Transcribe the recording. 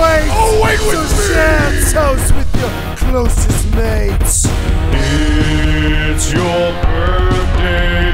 wait! Oh, wait with me! So share toast with your closest mates. It's your birthday